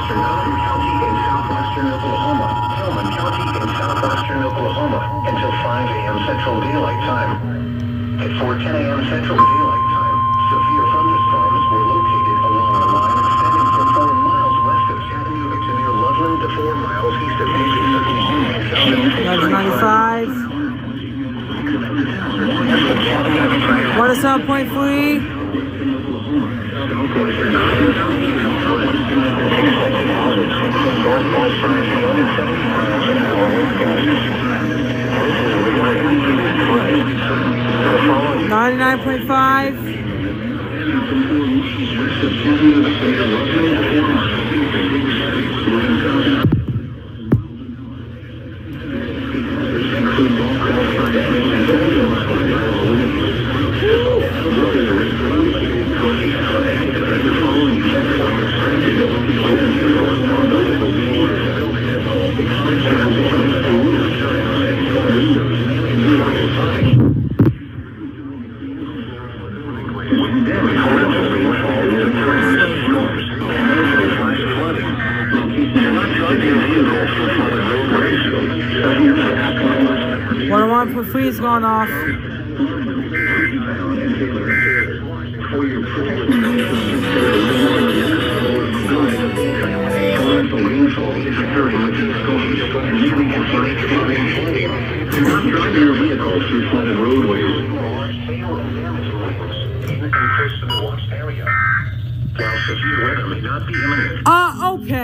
Western Hillman County in southwestern Oklahoma. Hillman County in southwestern Oklahoma until 5 a.m. Central Daylight Time. At 4:10 a.m. Central Daylight Time, severe thunderstorms were located along a line extending from 4 miles west of Chattanooga to near Loveland to 4 miles east of Ninety-five. 107.3. 99.5. Freeze going off. Okay.